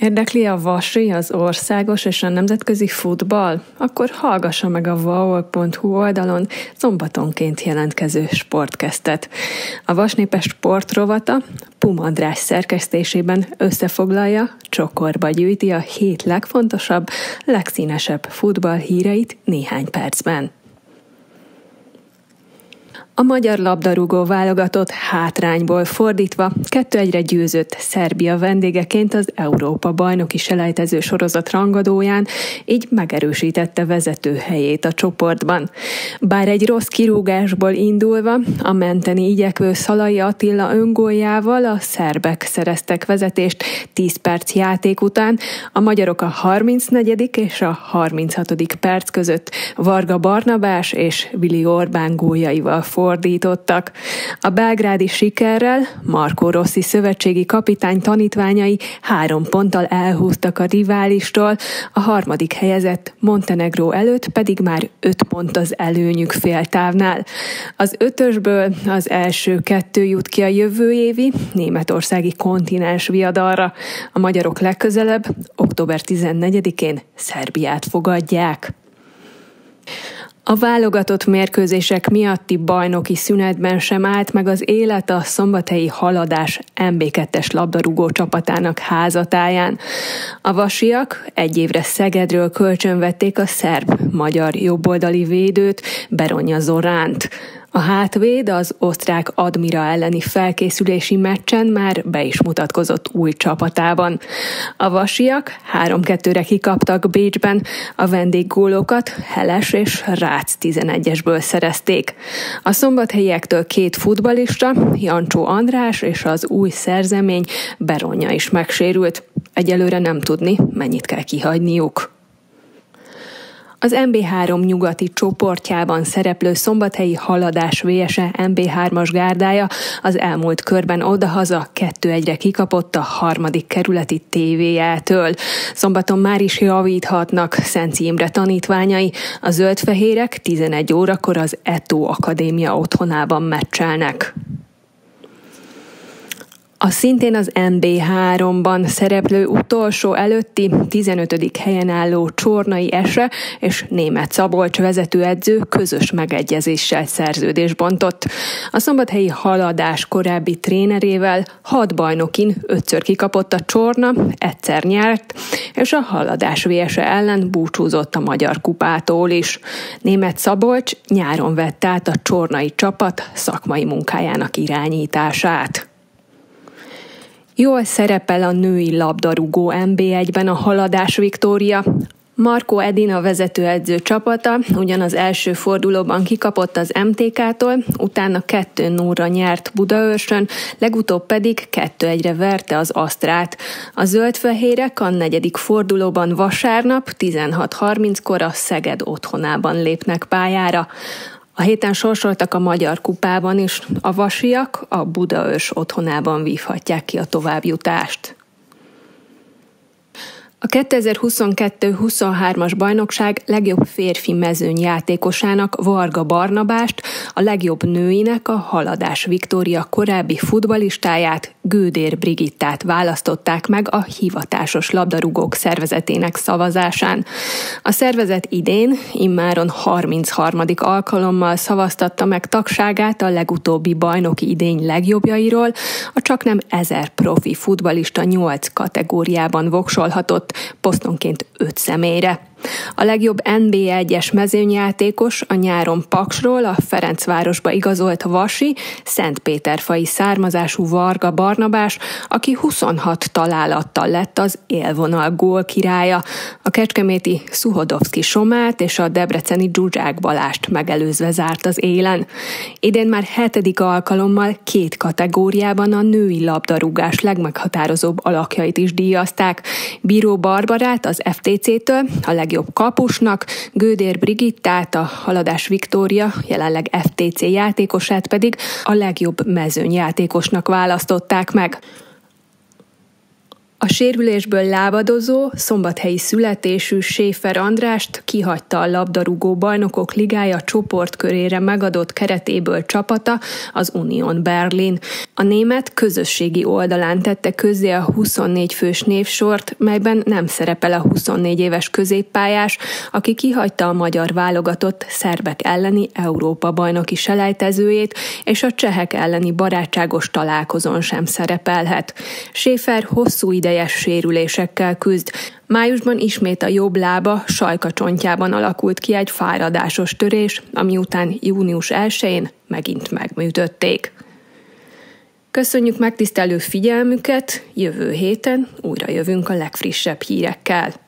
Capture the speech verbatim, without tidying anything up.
Érdekli a vasi, az országos és a nemzetközi futball? Akkor hallgassa meg a vaol pont hu oldalon szombatonként jelentkező sportcastet. A Vasnépes sportrovata Pum András szerkesztésében összefoglalja, csokorba gyűjti a hét legfontosabb, legszínesebb futball híreit néhány percben. A magyar labdarúgó válogatott hátrányból fordítva kettő egyre győzött Szerbia vendégeként az Európa-bajnoki selejtező sorozat rangadóján, így megerősítette vezetőhelyét a csoportban. Bár egy rossz kirúgásból indulva, a menteni igyekvő Szalai Attila öngóljával a szerbek szereztek vezetést tíz perc játék után, a magyarok a harmincnegyedik és a harminchatodik perc között Varga Barnabás és Vili Orbán góljaival fordítottak. fordítottak. A belgrádi sikerrel Marco Rossi szövetségi kapitány tanítványai három ponttal elhúztak a riválistól, a harmadik helyezett Montenegró előtt pedig már öt pont az előnyük féltávnál. Az ötösből az első kettő jut ki a jövő évi németországi kontinens viadalra. A magyarok legközelebb október tizennegyedikén Szerbiát fogadják. A válogatott mérkőzések miatti bajnoki szünetben sem állt meg az élet a szombathelyi Haladás em bé kettes labdarúgó csapatának házatáján. A vasiak egy évre Szegedről kölcsönvették a szerb-magyar jobboldali védőt, Beronja Zoránt. A hátvéd az osztrák Admira elleni felkészülési meccsen már be is mutatkozott új csapatában. A vasiak három kettőre kikaptak Bécsben, a vendéggólokat Heles és Rácz tizenegyesből szerezték. A szombathelliektől két futballista, Jancsó András és az új szerzemény Beronja is megsérült. Egyelőre nem tudni, mennyit kell kihagyniuk. Az em bé három nyugati csoportjában szereplő szombathelyi Haladás vé es e em bé hármas gárdája az elmúlt körben odahaza kettő egyre kikapott a harmadik kerületi té vé é-től. Szombaton már is javíthatnak Szenci Imre tanítványai, a zöldfehérek tizenegy órakor az Etó Akadémia otthonában meccselnek. A szintén az em bé háromban szereplő utolsó előtti tizenötödik helyen álló Csornai Ese és Németh Szabolcs vezetőedző közös megegyezéssel szerződést bontott. A szombathelyi Haladás korábbi trénerével hat bajnokin ötször kikapott a Csorna, egyszer nyert, és a Haladás vé es e ellen búcsúzott a Magyar Kupától is. Németh Szabolcs nyáron vett át a csornai csapat szakmai munkájának irányítását. Jól szerepel a női labdarúgó em bé egyben a Haladás Viktória. Markó Edina vezetőedző csapata ugyan az első fordulóban kikapott az em té ká-tól, utána kettő nullra nyert Budaörsön, legutóbb pedig kettő egyre verte az Asztrát. A zöldfehérek a negyedik fordulóban vasárnap tizenhat harminckor a Szeged otthonában lépnek pályára. A héten sorsoltak a Magyar Kupában is, a vasiak a Budaörs otthonában vívhatják ki a továbbjutást. A kétezer-huszonkettő huszonhármas bajnokság legjobb férfi mezőnyjátékosának Varga Barnabást, a legjobb nőinek a Haladás Viktória korábbi futballistáját, Gődér Brigittát választották meg a hivatásos labdarúgók szervezetének szavazásán. A szervezet idén immáron harmincharmadik alkalommal szavaztatta meg tagságát a legutóbbi bajnoki idény legjobbjairól, a csaknem ezer profi futballista nyolc kategóriában voksolhatott, posztonként öt személyre. A legjobb en bé egyes mezőnyjátékos a nyáron Paksról a Ferencvárosba igazolt vasi, szentpéterfai származású Varga Barnabás, aki huszonhat találattal lett az élvonal gólkirálya. A kecskeméti Szuhodovszki Somát és a debreceni Zsuzsák Balást megelőzve zárt az élen. Idén már hetedik alkalommal két kategóriában a női labdarúgás legmeghatározóbb alakjait is díjazták. Bíró Barbarát az ef té cé-től, a legjobb kapusnak, Gődér Brigittát, a Haladás Viktória, jelenleg ef té cé játékosát pedig a legjobb mezőnyjátékosnak választották meg. A A sérülésből lábadozó, szombathelyi születésű Schäfer Andrást kihagyta a labdarúgó bajnokok ligája csoportkörére megadott keretéből csapata, az Union Berlin. A német közösségi oldalán tette közzé a huszonnégy fős névsort, melyben nem szerepel a huszonnégy éves középpályás, aki kihagyta a magyar válogatott szerbek elleni Európa-bajnoki selejtezőjét, és a csehek elleni barátságos találkozón sem szerepelhet. Schäfer hosszú idejes sérülésekkel küzd. Májusban ismét a jobb lába sajkacsontjában alakult ki egy fáradásos törés, ami után június elsején megint megműtötték. Köszönjük megtisztelő figyelmüket, jövő héten újra jövünk a legfrissebb hírekkel.